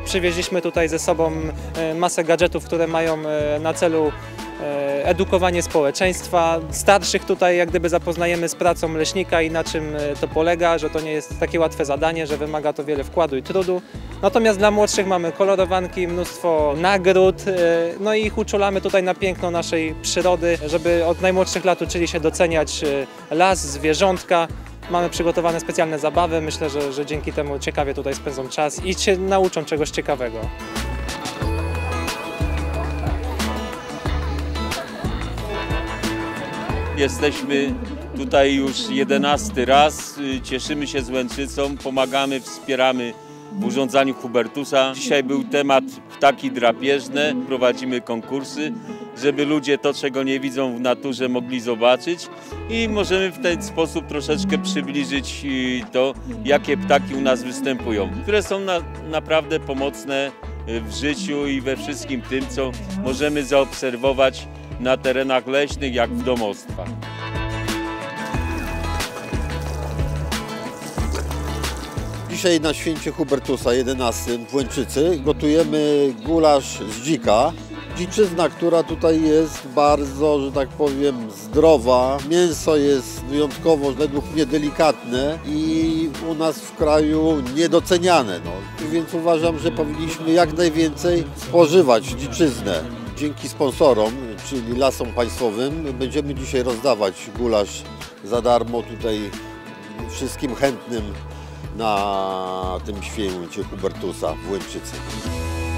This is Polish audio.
przywieźliśmy tutaj ze sobą masę gadżetów, które mają na celu edukowanie społeczeństwa. Starszych tutaj jak gdyby zapoznajemy z pracą leśnika i na czym to polega, że to nie jest takie łatwe zadanie, że wymaga to wiele wkładu i trudu. Natomiast dla młodszych mamy kolorowanki, mnóstwo nagród, no i ich uczulamy tutaj na piękno naszej przyrody, żeby od najmłodszych lat uczyli się doceniać las, zwierzątka. Mamy przygotowane specjalne zabawy, myślę, że dzięki temu ciekawie tutaj spędzą czas i się nauczą czegoś ciekawego. Jesteśmy tutaj już 11 raz, cieszymy się z Łęczycą, pomagamy, wspieramy w urządzaniu Hubertusa. Dzisiaj był temat ptaki drapieżne, prowadzimy konkursy, żeby ludzie to, czego nie widzą w naturze, mogli zobaczyć i możemy w ten sposób troszeczkę przybliżyć to, jakie ptaki u nas występują, które są naprawdę pomocne w życiu i we wszystkim tym, co możemy zaobserwować na terenach leśnych, jak w domostwach. Dzisiaj na święcie Hubertusa 11 w Łęczycy gotujemy gulasz z dzika. Dziczyzna, która tutaj jest bardzo, że tak powiem, zdrowa. Mięso jest wyjątkowo, według mnie, delikatne i u nas w kraju niedoceniane. Więc uważam, że powinniśmy jak najwięcej spożywać dziczyznę. Dzięki sponsorom, czyli Lasom Państwowym, będziemy dzisiaj rozdawać gulasz za darmo tutaj wszystkim chętnym na tym święcie Hubertusa w Łęczycy.